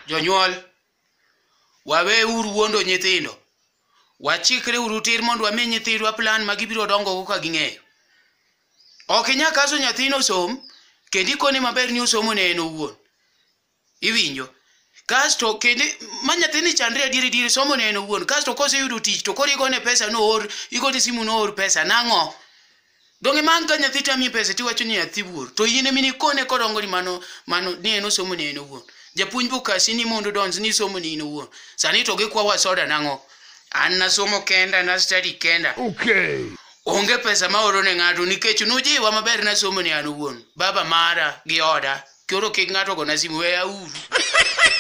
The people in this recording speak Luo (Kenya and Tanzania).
Jonyuol, wawe uru wuondo nyithindo. Wachikre uru tir mondo wami nyithindwa plan ma gibiro dongo go ka ging'eyo. Ok inyal kaso nyathino som, kendo ikone maber ni osomo ne en owuon. Iwinjo? Kasto kendo ma nyathini chandre adieri somo ne en owuon. Kasto koseyudo tich to koro igone pesa noor, igone simu noor pesa nang'o? Donge man ka nyathi tami pesa tiwacho ni nyathi wuor. To in emi nikone kodongo ni mano ni en osomo ne en owuon. Japuonj bukasi ni mondo donz ni somo ni en owuon. Sani to gikwawa soda nang'o? An nasomo kenda, na study kenda. Okay. Onge pesa ma oro ne ng'ato nikech nujiwa maber na somo ne an owuon. Baba mara gi oda, koro kik ng'ato gona simu weya uru.